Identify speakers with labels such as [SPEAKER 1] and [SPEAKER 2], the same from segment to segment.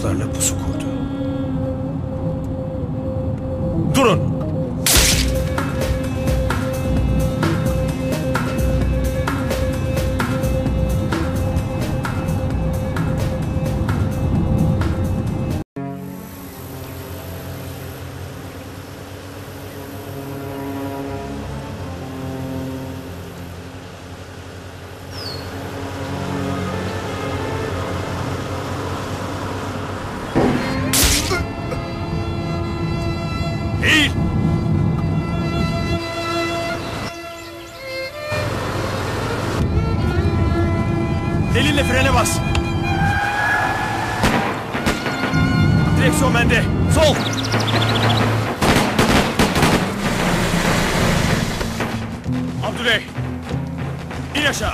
[SPEAKER 1] Ruslarla pusu kurdu. Durun! Eğil! Elinle frene bas. Direksiyon bende. Sol! Abdüley! İn aşağı!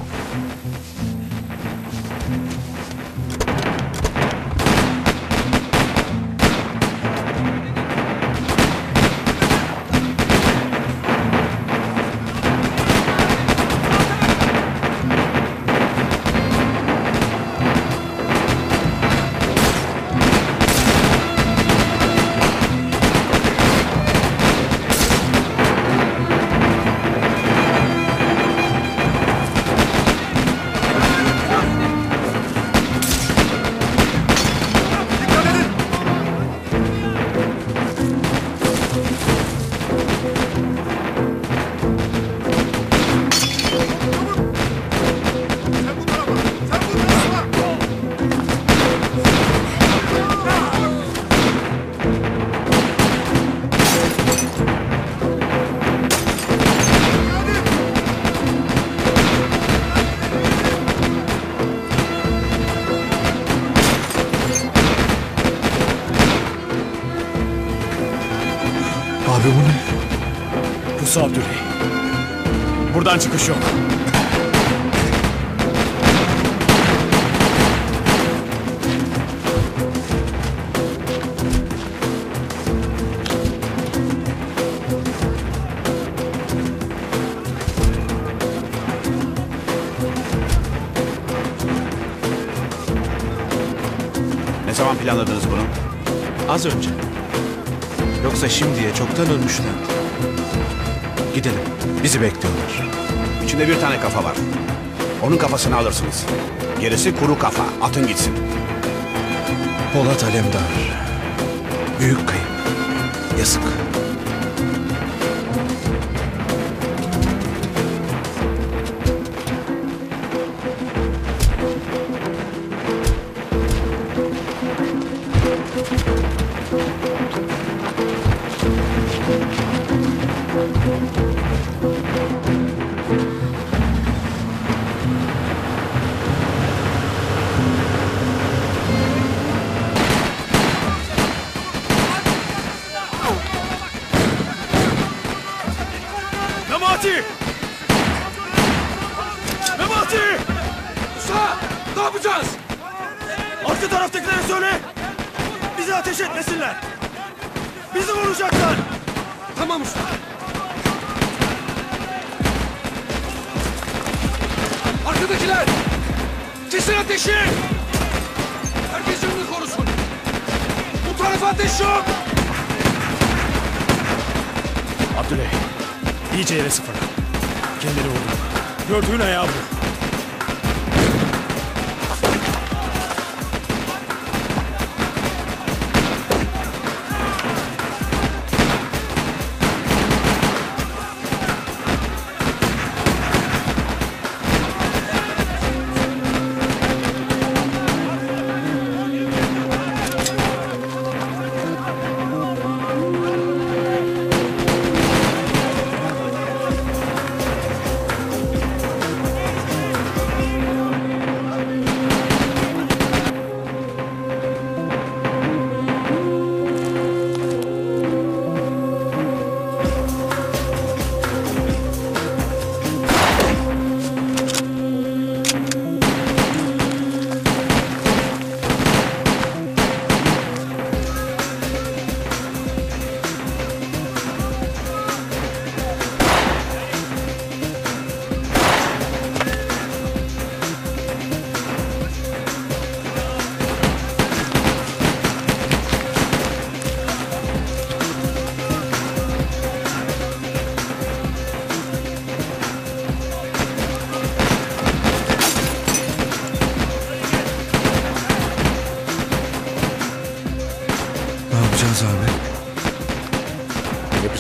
[SPEAKER 2] Abi bu ne?
[SPEAKER 1] Pusu Abdüley. Buradan çıkış yok.
[SPEAKER 3] Ne zaman planladınız bunu?
[SPEAKER 2] Az önce. Yoksa şimdiye çoktan ölmüşler. Gidelim. Bizi bekliyorlar.
[SPEAKER 3] İçinde bir tane kafa var. Onun kafasını alırsınız. Gerisi kuru kafa. Atın gitsin.
[SPEAKER 2] Polat Alemdar. Büyük kayıp. Yazık.
[SPEAKER 1] Memati! Memati!
[SPEAKER 4] Usta! Ne yapacağız?
[SPEAKER 1] Arka taraftakilere söyle! Bizi ateş etmesinler! Bizi vuracaklar!
[SPEAKER 4] Tamam usta. Arkadakiler! Kesin ateşi! Herkes yönünü korusun. Bu tarafa ateş yok!
[SPEAKER 1] Abdüley, iyice yere sıfırla. Kendini vurdu. Gördüğün ayağı bu.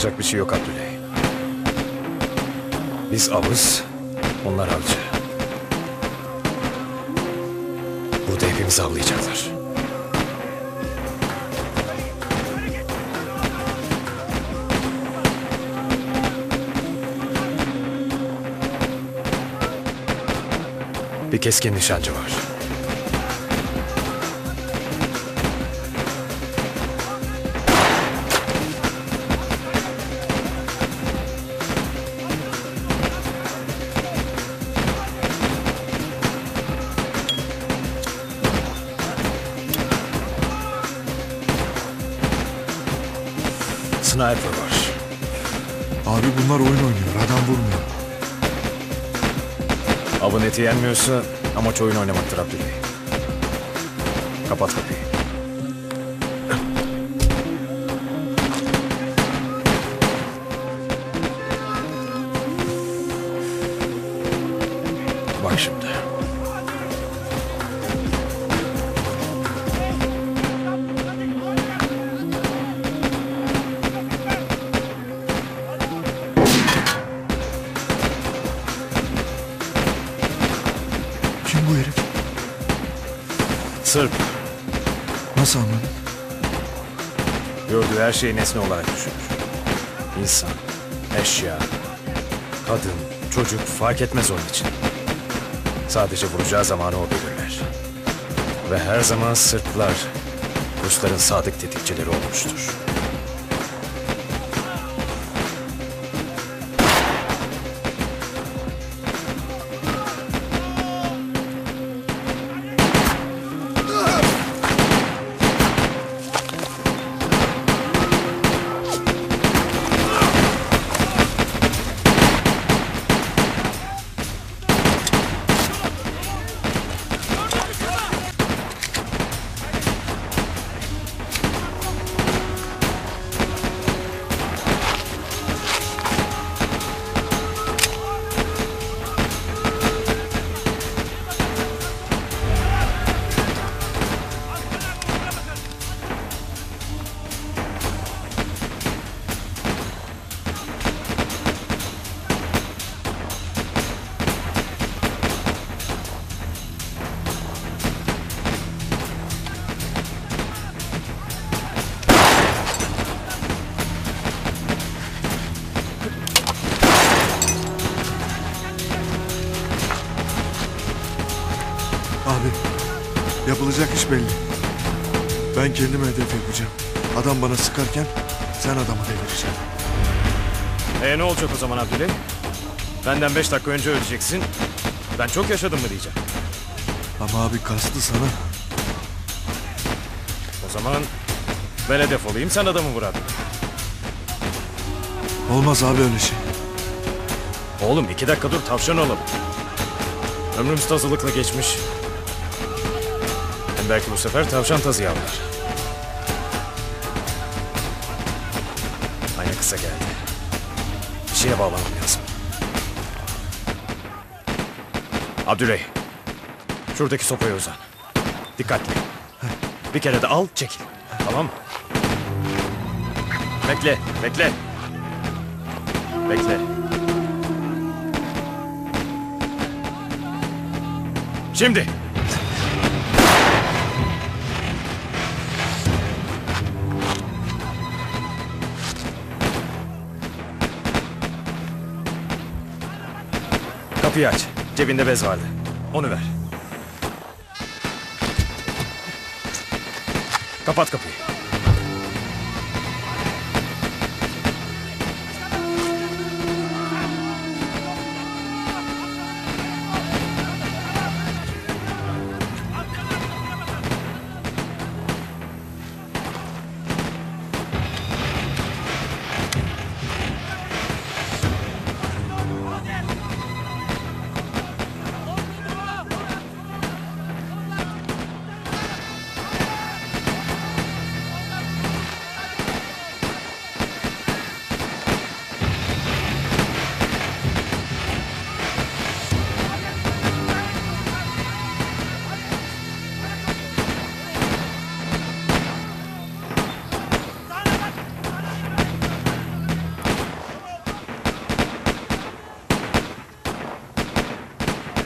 [SPEAKER 1] Yapacak bir şey yok Abdüley. Biz avız, onlar avcı. Burada hepimizi avlayacaklar. Bir keskin nişancı var. Sniper var.
[SPEAKER 5] Abi bunlar oyun oynuyor. Adam vurmuyor.
[SPEAKER 1] Avın eti yenmiyorsa amaç oyun oynamaktır Abdüley. Kapat kapıyı. Bak şimdi.
[SPEAKER 5] Kim bu herif?
[SPEAKER 1] Sırp
[SPEAKER 5] Nasıl anladın?
[SPEAKER 1] gördüğü her şeyi nesne olarak düşünür. İnsan, eşya, kadın, çocuk fark etmez onun için. Sadece vuracağı zamanı o belirler. Ve her zaman Sırplar Rusların sadık tetikçileri olmuştur.
[SPEAKER 5] Abi yapılacak iş belli. Ben kendime hedef yapacağım. Adam bana sıkarken sen adamı devireceksin.
[SPEAKER 1] Ne olacak o zaman Abdüley? Benden 5 dakika önce öleceksin. Ben çok yaşadım mı diyeceğim.
[SPEAKER 5] Ama abi kastı sana.
[SPEAKER 1] O zaman ben hedef olayım, sen adamı vur Abdüley.
[SPEAKER 5] Olmaz abi öyle şey.
[SPEAKER 1] Oğlum 2 dakika dur, tavşan olalım. Ömrümüz tazılıkla geçmiş. Hem belki bu sefer tavşan tazı yavrular. Ayna kısa geldi. Bir şeye bağlamam lazım. Abdüley, şuradaki sopaya uzan. Dikkatli. Bir kere de al, çekil. Tamam mı? Bekle, bekle. Bekle. Şimdi. Kapıyı aç. Cebinde bez vardı. Onu ver. Kapat kapıyı.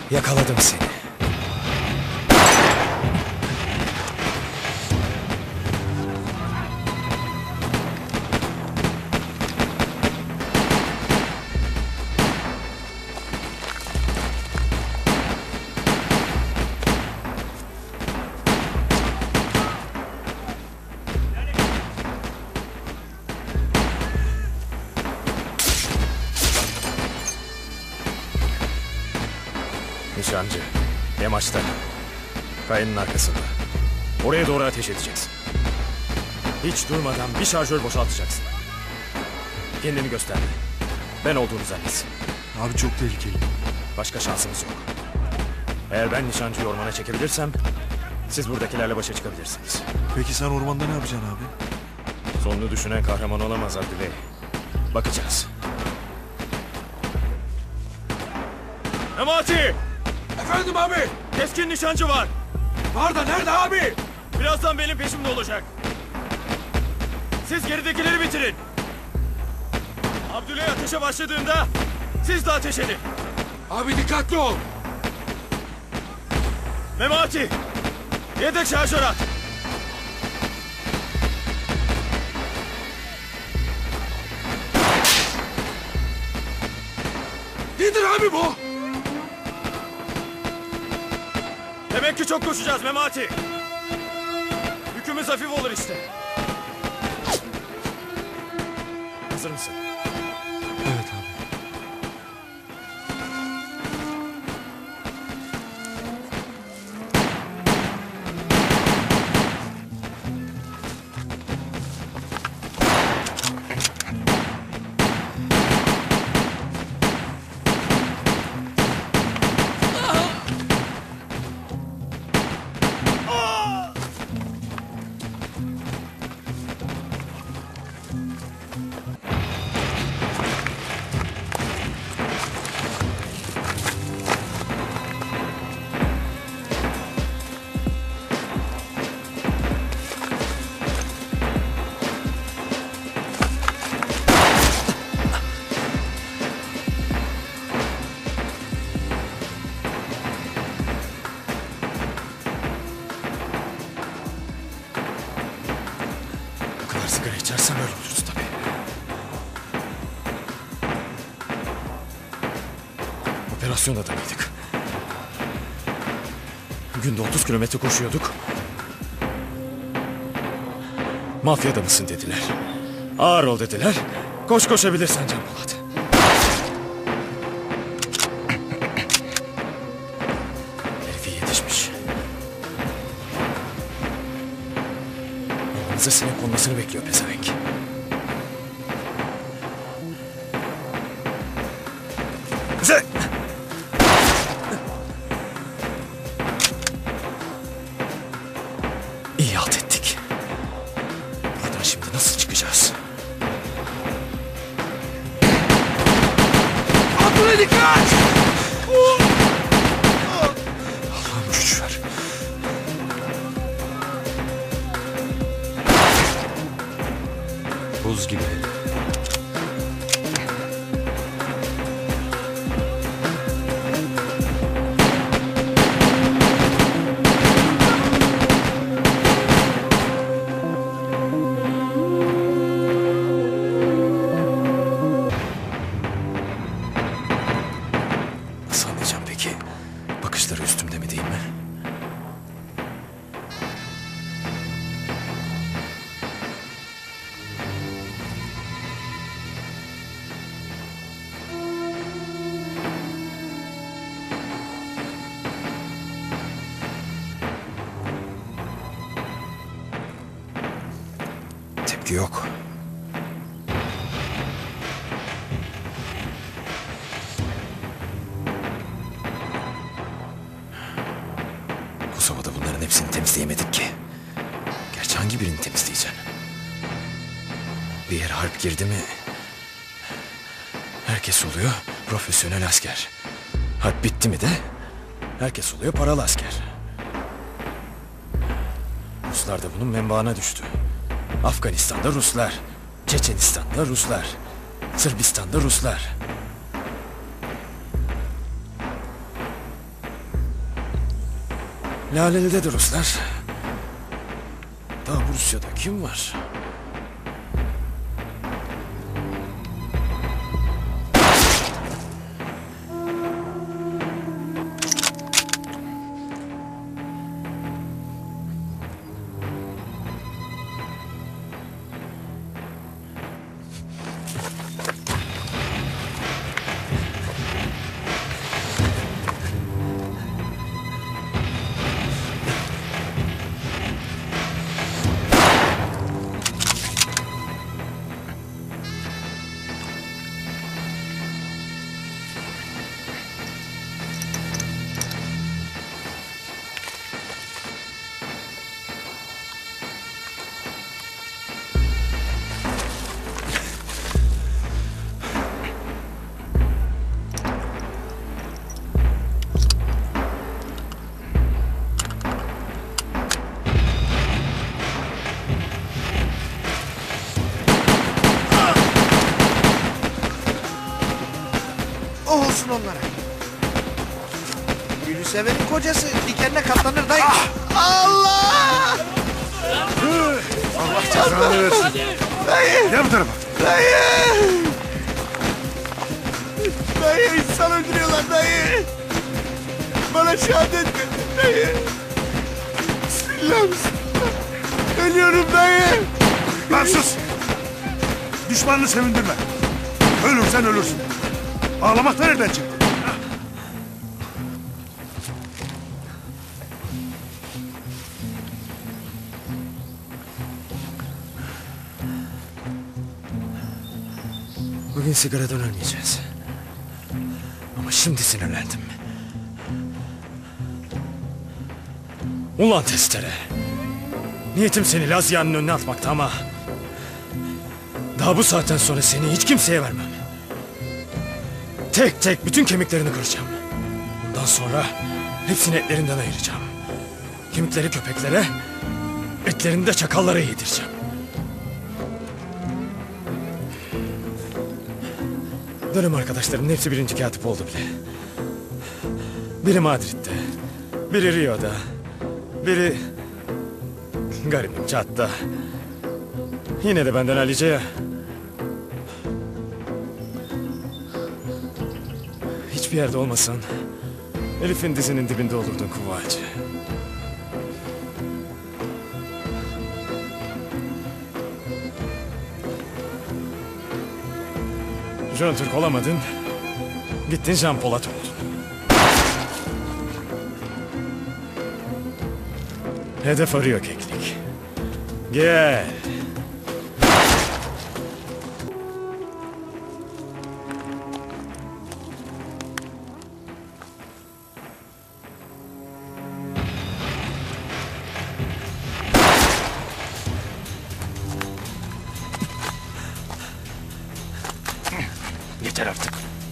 [SPEAKER 1] Yakaladım seni. Nişancı, yamaçta. Kayanın arkasında. Oraya doğru ateş edeceksin. Hiç durmadan bir şarjör boşaltacaksın. Kendini gösterme. Ben olduğunu zannetsin.
[SPEAKER 5] Abi çok tehlikeli.
[SPEAKER 1] Başka şansımız yok. Eğer ben nişancıyı ormana çekebilirsem... siz buradakilerle başa çıkabilirsiniz.
[SPEAKER 5] Peki sen ormanda ne yapacaksın abi?
[SPEAKER 1] Sonunu düşünen kahraman olamaz Abdüley. Bakacağız. Memati!
[SPEAKER 4] Efendim abi.
[SPEAKER 1] Keskin nişancı var.
[SPEAKER 4] Var da nerede abi?
[SPEAKER 1] Birazdan benim peşimde olacak. Siz geridekileri bitirin. Abdüley ateşe başladığında siz de ateş edin.
[SPEAKER 4] Abi dikkatli ol.
[SPEAKER 1] Memati! Yedek şarjör at.
[SPEAKER 4] Nedir abi bu?
[SPEAKER 1] Demek ki çok koşacağız Memati. Yükümüz hafif olur işte. Hazır mısın?
[SPEAKER 5] Evet abi.
[SPEAKER 1] Bu kadar sigara içersem öyle oluruz tabii. Operasyonda da mıydık? Günde 30 kilometre koşuyorduk. Mafyada mısın dediler. Ağır ol dediler. Koş koşabilirsen Can Polat. Herifi yetişmiş. Yanımıza sinek konmasını bekliyor pezevenk. Güzel. İyi halt ettik. Buradan şimdi nasıl çıkacağız?
[SPEAKER 4] Abdüley dikkat!
[SPEAKER 1] Allah'ım güç ver.
[SPEAKER 2] Buz gibi.
[SPEAKER 1] Nasıl anlayacağım peki? Bakışları üstümde mi değil mi? Tepki yok. Kosova'da bunların hepsini temizleyemedik ki. Gerçi hangi birini temizleyeceksin? Bir yere harp girdi mi... herkes oluyor profesyonel asker. Harp bitti mi de... herkes oluyor paralı asker. Ruslar da bunun menbaına düştü. Afganistan'da Ruslar, Çeçenistan'da Ruslar, Sırbistan'da Ruslar. Laleli'de de Ruslar. Daha bu Rusya'da kim var?
[SPEAKER 6] Olsun onlara. Gülüsever'in kocası dikenine katlanır dayı. Allah!
[SPEAKER 5] Allah cezanı versin. Gel bu tarafa.
[SPEAKER 6] Dayı! Dayı insan öldürüyorlar dayı. Bana şehadet ver dayı. Bismillah bismillah. Ölüyorum dayı.
[SPEAKER 5] Lan sus. Düşmanını sevindirme. Ölürsen ölürsün. Ağlamak da nereden çıktı?
[SPEAKER 1] Bugün sigaradan ölmeyeceğiz. Ama şimdi sinirlendim. Ulan testere. Niyetim seni Lazia'nın önüne atmaktı ama... daha bu saatten sonra seni hiç kimseye vermem. Tek tek bütün kemiklerini kıracağım. Bundan sonra hepsini etlerinden ayıracağım. Kemikleri köpeklere, etlerini de çakallara yedireceğim. Dönem arkadaşlarımın hepsi birinci katip oldu bile. Biri Madrid'de, biri Rio'da, biri garibim Çat'ta. Yine de benden Alice'ye. Hiçbir yerde olmasan Elif'in dizinin dibinde olurdun kuvacı. Jön Türk olamadın, gittin Jean Polat oldun. Hedef arıyor keklik. Gel. Yeter artık.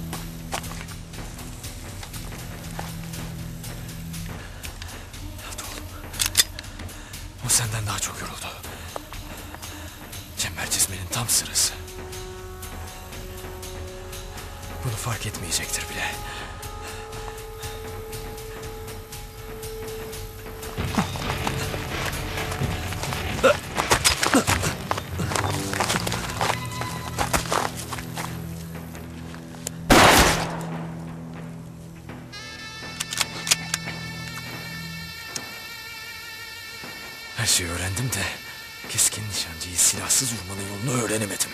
[SPEAKER 1] Hadi oğlum. O senden daha çok yoruldu. Çember çizmenin tam sırası. Bunu fark etmeyecektir bile. Her şeyi öğrendim de keskin nişancıyı silahsız vurmanın yolunu öğrenemedim.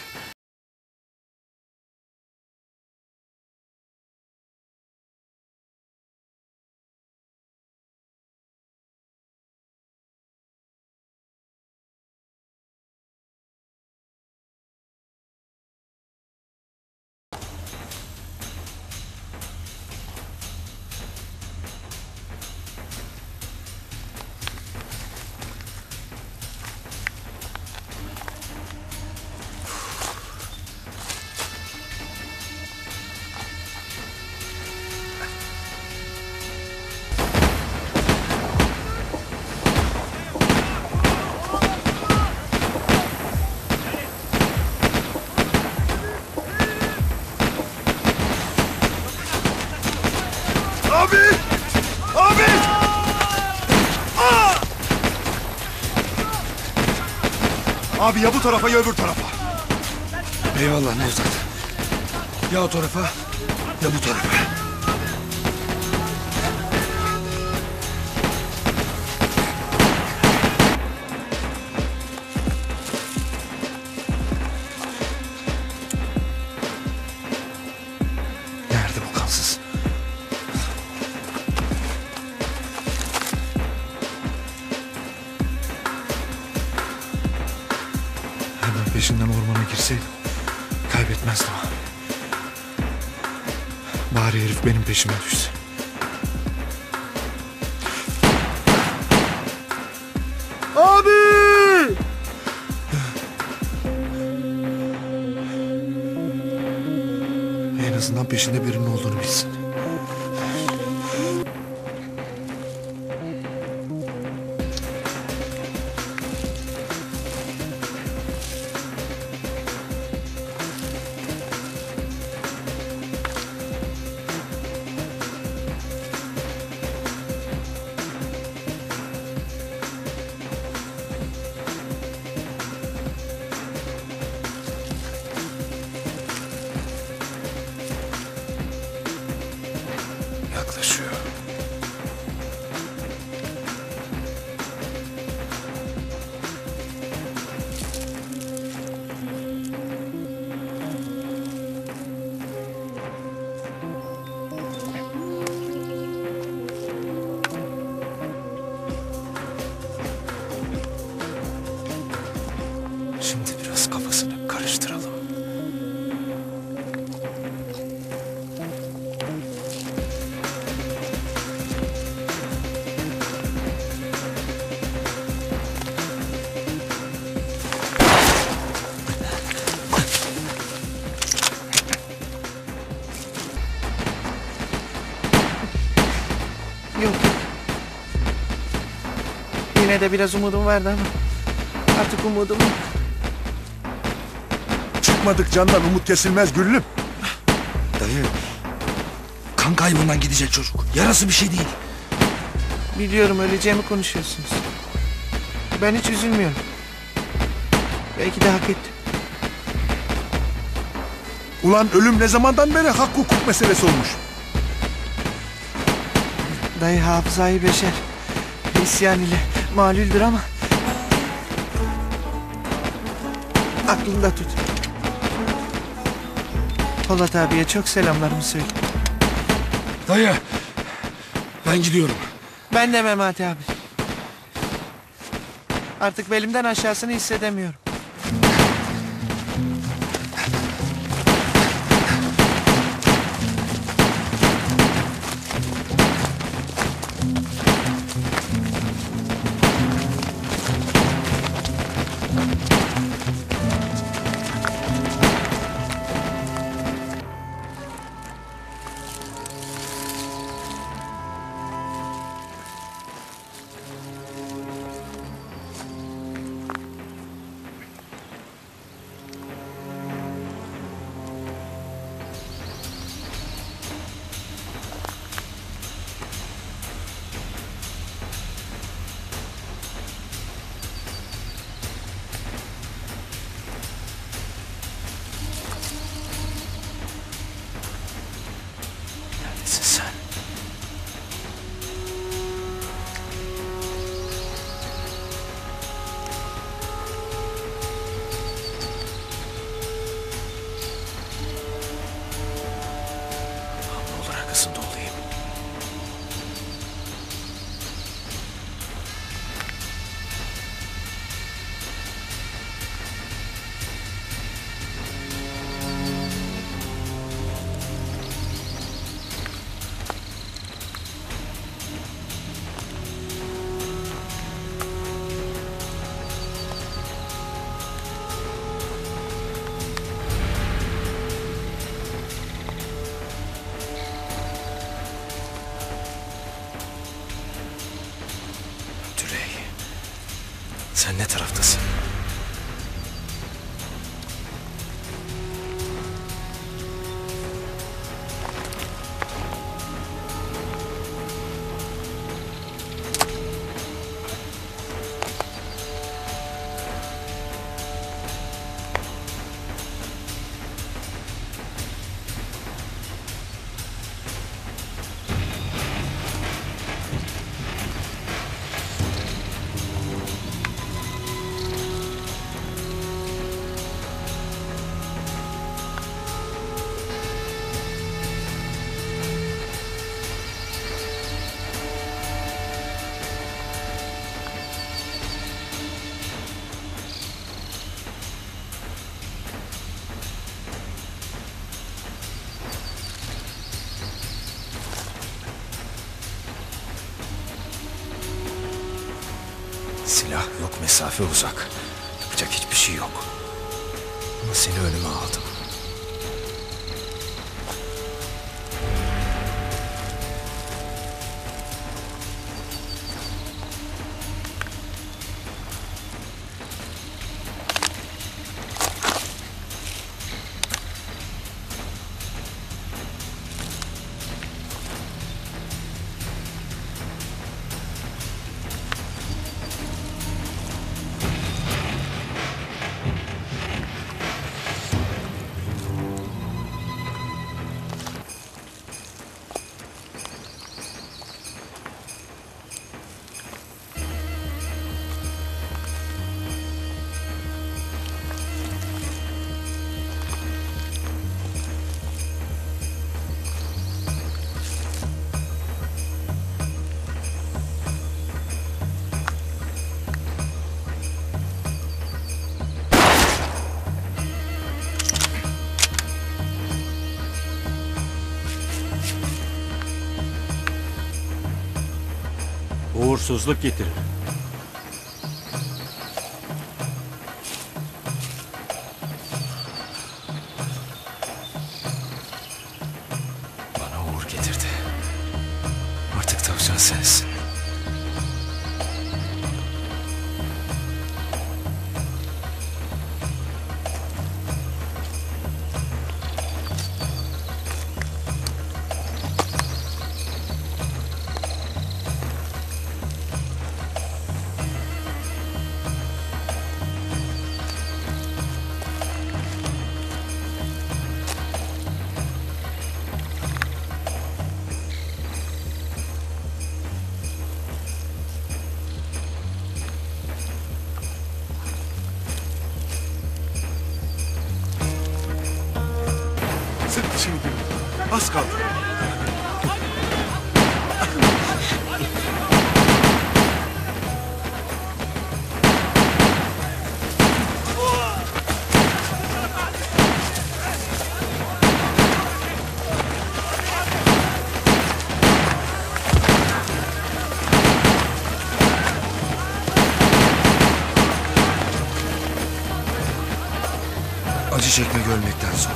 [SPEAKER 5] Abi ya bu tarafa ya öbür tarafa.
[SPEAKER 4] Eyvallah Nevzat. Ya o tarafa ya bu tarafa.
[SPEAKER 2] Nerede bu kansız? Hemen peşinden ormana girseydim kaybetmezdim ha. Bari herif benim peşime düşse.
[SPEAKER 5] Abi!
[SPEAKER 2] En azından peşinde birinin olduğunu bilsin. Yaklaşıyor. Şimdi biraz kafasını karıştıralım.
[SPEAKER 6] Yok. Yine de biraz umudum vardı ama artık umudum yok.
[SPEAKER 5] Çıkmadık candan umut kesilmez güllüm.
[SPEAKER 4] Dayı. Kan kaybından gidecek çocuk. Yarası bir şey değil.
[SPEAKER 6] Biliyorum öleceğimi konuşuyorsunuz. Ben hiç üzülmüyorum. Belki de hak ettim.
[SPEAKER 5] Ulan ölüm ne zamandan beri hak hukuk meselesi olmuş.
[SPEAKER 6] Dayı hafızayı beşer. İsyan ile malüldür ama aklında tut. Polat abiye çok selamlarımı söyle.
[SPEAKER 4] Dayı. Ben gidiyorum.
[SPEAKER 6] Ben de Memati abi. Artık belimden aşağısını hissedemiyorum.
[SPEAKER 2] Neredesin sen? Ne olur arkasında olayım. Tülay, sen ne taraftasın?
[SPEAKER 1] Silah yok, mesafe uzak. Yapacak hiçbir şey yok. Ama seni önüme aldım.
[SPEAKER 7] Uğursuzluk getirir.
[SPEAKER 1] Bana uğur getirdi. Artık tavşan sensin.
[SPEAKER 5] Sık dişini bir. Az kaldı.
[SPEAKER 4] Acı çekmek ölmekten zor.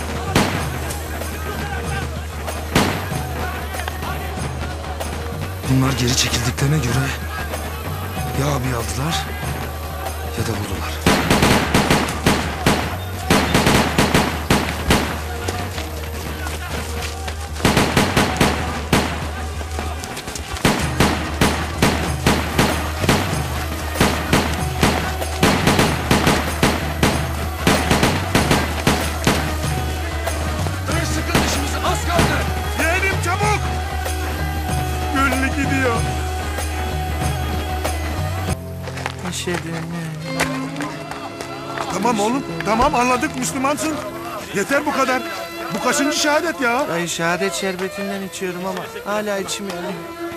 [SPEAKER 4] Bunlar geri çekildiklerine göre ya abi aldılar ya da buldular.
[SPEAKER 5] Yeğenim çabuk. Güllü gidiyor. Tamam oğlum. Tamam anladık Müslümansın. Yeter bu kadar. Bu kaçıncı şehadet ya?
[SPEAKER 6] Dayı şehadet şerbetinden içiyorum ama hala içim yanıyor.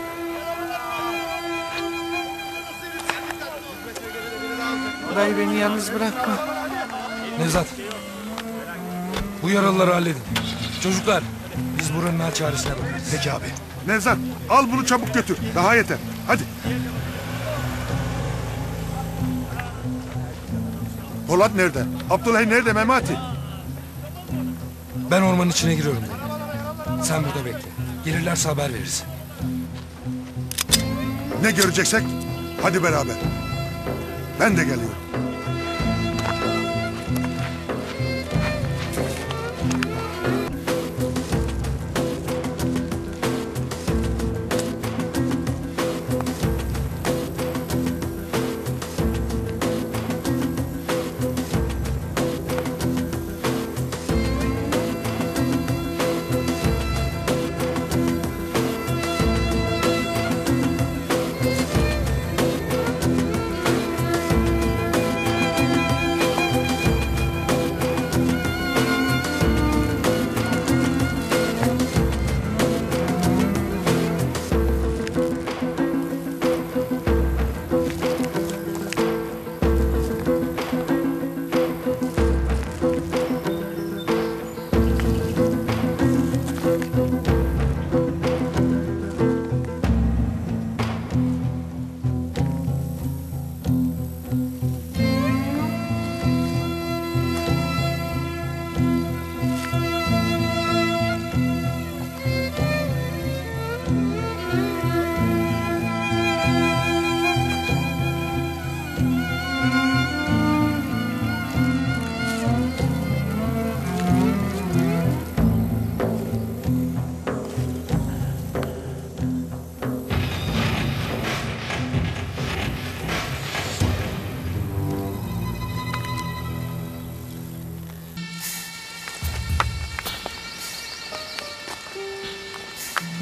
[SPEAKER 6] Dayı beni yalnız bırakma.
[SPEAKER 4] Nevzat. Bu yaralıları halledin. Çocuklar biz buranın hal çaresine bakarız.
[SPEAKER 5] Peki abi. Nevzat al bunu çabuk götür. Daha yeter. Hadi. Polat nerede? Abdülay nerede Memati?
[SPEAKER 4] Ben ormanın içine giriyorum dayı. Sen burada bekle. Gelirlerse haber veririz.
[SPEAKER 5] Ne göreceksek hadi beraber. Ben de geliyorum.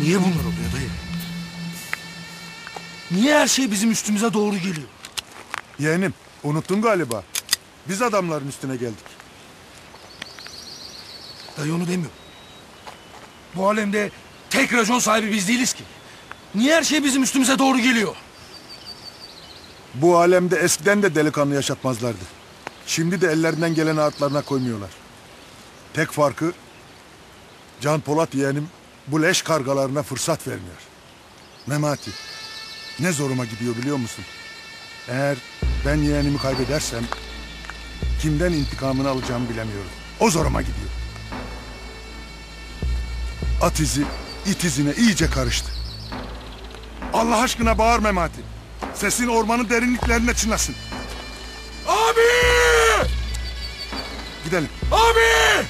[SPEAKER 4] Niye bunlar oluyor dayı? Niye her şey bizim üstümüze doğru geliyor?
[SPEAKER 2] Yeğenim, unuttun galiba. Biz adamların üstüne geldik.
[SPEAKER 4] Dayı onu demiyor. Bu alemde tek racon sahibi biz değiliz ki. Niye her şey bizim üstümüze doğru geliyor?
[SPEAKER 2] Bu alemde eskiden de delikanlı yaşatmazlardı. Şimdi de ellerinden geleni artlarına koymuyorlar. Tek farkı Can Polat yeğenim bu leş kargalarına fırsat vermiyor. Memati, ne zoruma gidiyor biliyor musun? Eğer ben yeğenimi kaybedersem kimden intikamını alacağımı bilemiyorum. O zoruma gidiyor. At izi it izine iyice karıştı. Allah aşkına bağır Memati. Sesin ormanın derinliklerine çınlasın.
[SPEAKER 4] Abi!
[SPEAKER 2] Gidelim.
[SPEAKER 4] Abi!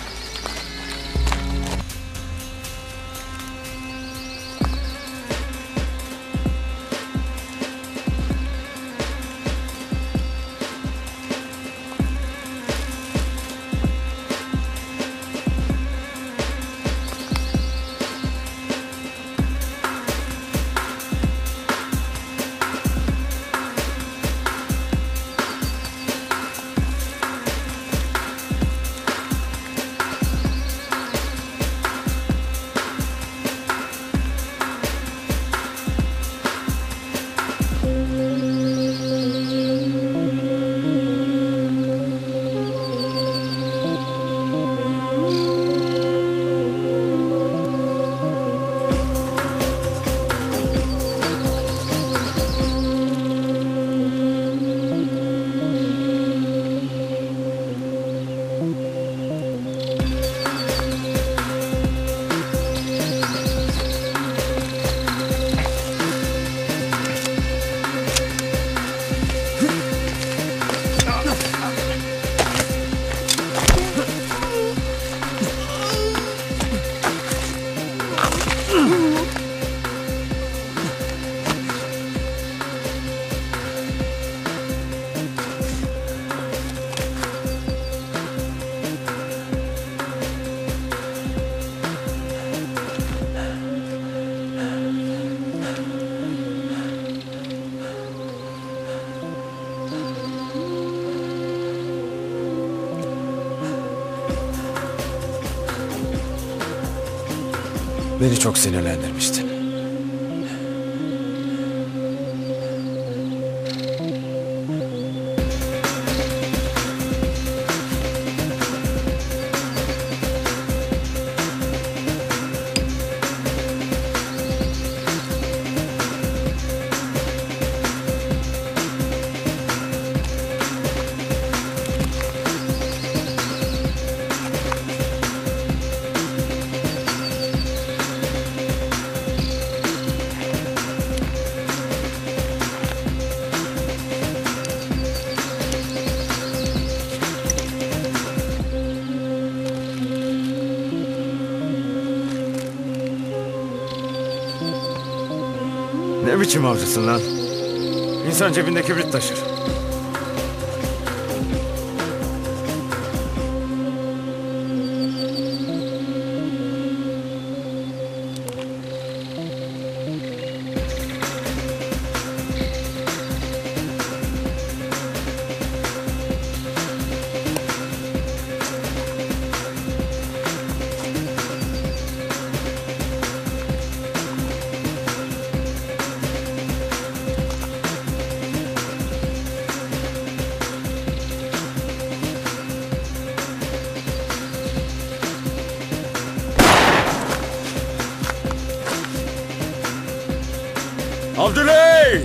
[SPEAKER 1] Beni çok sinirlendirmiştin. Ne biçim avcısın lan? İnsan cebinde kibrit taşır. Abdüley!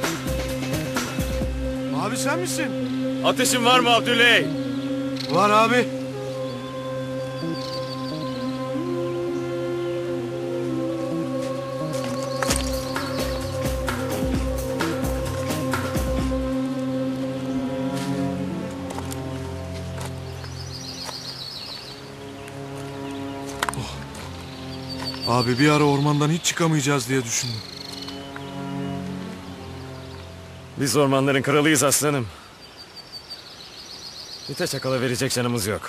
[SPEAKER 2] Abi sen misin?
[SPEAKER 1] Ateşin var mı Abdüley?
[SPEAKER 2] Var abi.
[SPEAKER 5] Abi bir ara ormandan hiç çıkamayacağız diye düşündüm.
[SPEAKER 1] Biz ormanların kralıyız aslanım. İte çakala verecek canımız yok.